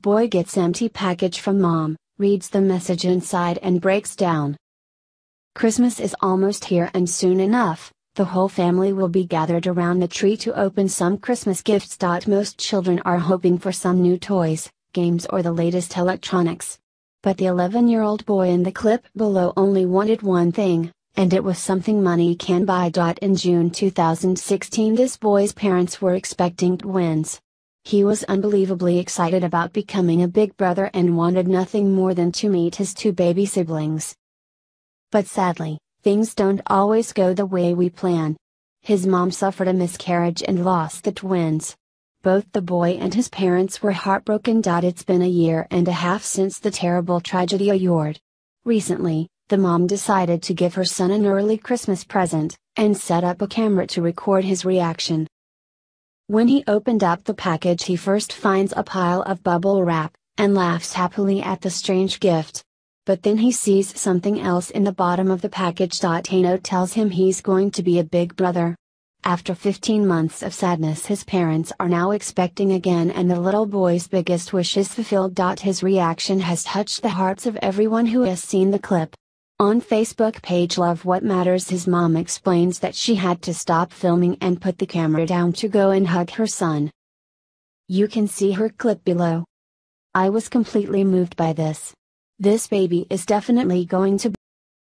boy gets empty package from mom, reads the message inside and breaks down. Christmas is almost here and soon enough, the whole family will be gathered around the tree to open some Christmas gifts. Most children are hoping for some new toys, games or the latest electronics. But the 11-year-old boy in the clip below only wanted one thing, and it was something money can buy. In June 2016 this boy's parents were expecting twins. He was unbelievably excited about becoming a big brother and wanted nothing more than to meet his two baby siblings. But sadly, things don't always go the way we plan. His mom suffered a miscarriage and lost the twins. Both the boy and his parents were heartbroken. It's been a year and a half since the terrible tragedy occurred. Recently, the mom decided to give her son an early Christmas present, and set up a camera to record his reaction. When he opened up the package, he first finds a pile of bubble wrap, and laughs happily at the strange gift. But then he sees something else in the bottom of the package. A note tells him he's going to be a big brother. After 15 months of sadness, his parents are now expecting again, and the little boy's biggest wish is fulfilled. His reaction has touched the hearts of everyone who has seen the clip. On Facebook page Love What Matters, his mom explains that she had to stop filming and put the camera down to go and hug her son. You can see her clip below. I was completely moved by this. This baby is definitely going to